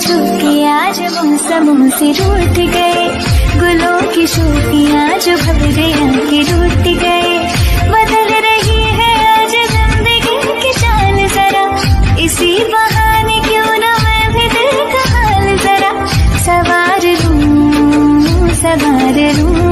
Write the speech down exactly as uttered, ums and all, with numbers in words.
शोकियाँ जो मौसमों से रूठ गए, गुलों की शोकियाँ जो भवरियाँ के रूठ गए। बदल रही है आज जिंदगी की चाल जरा, इसी बहाने क्यों न मैं भी दिल का हाल जरा सवार लूं, सवार लूं।